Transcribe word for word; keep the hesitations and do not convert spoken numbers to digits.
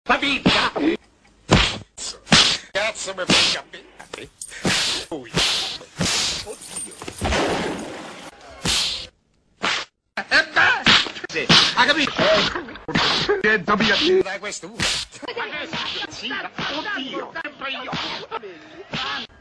Famiglia! Cazzo mi fai capire? Oddio. E beh! Ha capito? Niente mia! Dai questo uno! Oddio!